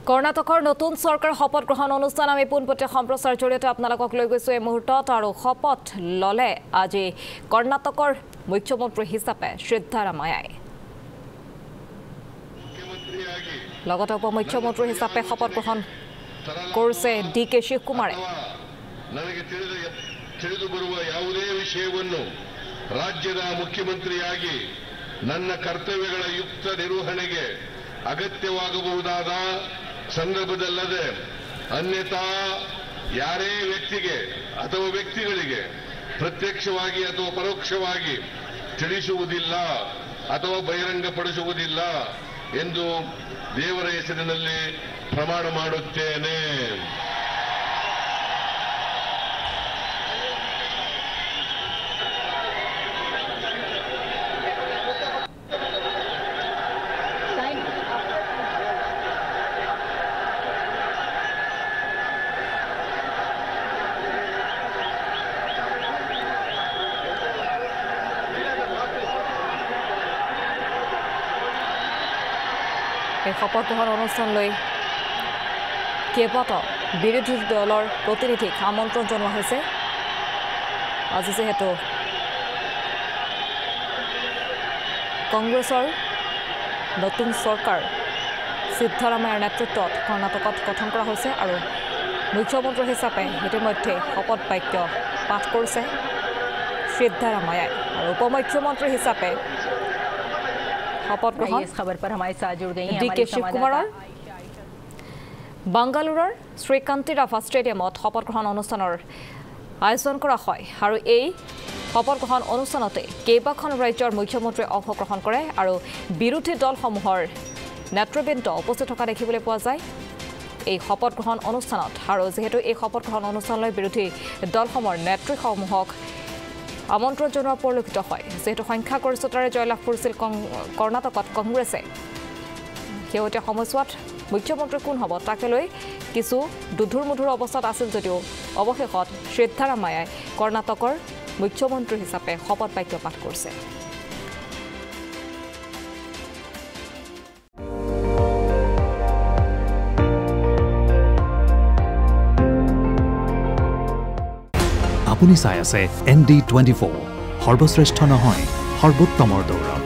কৰ্ণাটকৰ নতুন চৰকাৰ শপত গ্ৰহণ অনুষ্ঠান আমি পোনপটীয়া সম্প্ৰচাৰ জৰিয়তে আপোনালোকক লৈ গৈছো এই মুহূৰ্তত আৰু শপত ললে আজি কৰ্ণাটকৰ মুখ্যমন্ত্ৰী হিচাপে সিদ্ধাৰামায়াই লগতে উপমুখ্যমন্ত্ৰী হিচাপে শপত গ্ৰহণ কৰিছে ಡಿ.ಕೆ. ಶಿವಕುಮಾರೆ ನನಗೆ ತಿಳಿದು ಬರುವ ಯಾವುದೇ ವಿಷಯವನ್ನು ರಾಜ್ಯದ ಮುಖ್ಯಮಂತ್ರಿಯಾಗಿ ನನ್ನ ಕರ್ತವ್ಯಗಳ ಯುಕ್ತ ನಿರ್ವಹಣೆಗೆ ಅಗತ್ಯವಾಗಬಹುದಾದ ಸಂದರ್ಭದಲ್ಲದೆ ಅನ್ಯಥಾ ಯಾರೇ ವ್ಯಕ್ತಿಗೆ ಅಥವಾ ವ್ಯಕ್ತಿಗಳಿಗೆ ಪ್ರತ್ಯಕ್ಷವಾಗಿ ಅಥವಾ ಪರೋಕ್ಷವಾಗಿ ತಿಳಿಸುವುದಿಲ್ಲ ಅಥವಾ ಬಹಿರಂಗಪಡಿಸುವುದಿಲ್ಲ ಎಂದು ದೇವರ ಹೆಸರಿನಲ್ಲಿ ಪ್ರಮಾಣ ಮಾಡುತ್ತೇನೆ. এই শপত গ্ৰহণ অনুষ্ঠানলৈ কেইবাটাও বিৰোধী দলৰ প্ৰতিনিধিক আমন্ত্ৰণ জনোৱা হৈছে আজি যেহেতু কংগ্ৰেছৰ নতুন চৰকাৰ সিদ্ধাৰামায়াৰ নেতৃত্বত কৰ্ণাটকত গঠন কৰা হৈছে আৰু মুখ্যমন্ত্ৰী হিচাপে ইতিমধ্যে শপত বাক্য পাঠ কৰিছে সিদ্ধাৰামায়াই আৰু উপমুখ্যমন্ত্ৰী হিচাপে शपथ ग्रहण इस खबर पर हमारे साथ जुड़ गई हैं डी.के. शिवकुमार बांगालुरुर श्रीकांतिराभा स्टेडियमत शपथ ग्रहण अनुष्ठाনৰ आयोजन কৰা হয় আৰু এই শপত গ্ৰহণ অনুষ্ঠানতে কেইবাখন ৰাজ্যৰ মুখ্যমন্ত্ৰী অংশগ্ৰহণ কৰে আৰু বিৰোধী দলসমূহৰ নেতৃবৃন্দ উপস্থিত থকা দেখিবলৈ পোৱা যায় এই শপত গ্ৰহণ অনুষ্ঠানত আৰু যেহেতু এই শপত গ্ৰহণ অনুষ্ঠানলৈ বিৰোধী দলসমূহৰ নেতৃসমূহক আমন্ত্ৰণ জনোৱা পৰিলক্ষিত হয় যেহেতু সংখ্যাগৰিষ্ঠতাৰে জয়লাভ কৰিছিল কৰ্ণাটকত কংগ্ৰেছে শেহতীয়া সময়ছোৱাত মুখ্যমন্ত্ৰী কোন হ'ব তাকে লৈ কিছু দুধুৰ-মুধুৰ অৱস্থাত আছিল যদিও অৱশেষত সিদ্ধাৰামায়াই কৰ্ণাটকৰ মুখ্যমন্ত্ৰী হিচাপে শপত বাক্য পাঠ কৰিছে আপুনি চাই আছে ND24 সৰ্বশ্ৰেষ্ঠ নহয় সৰ্বোত্তমৰ দৌৰ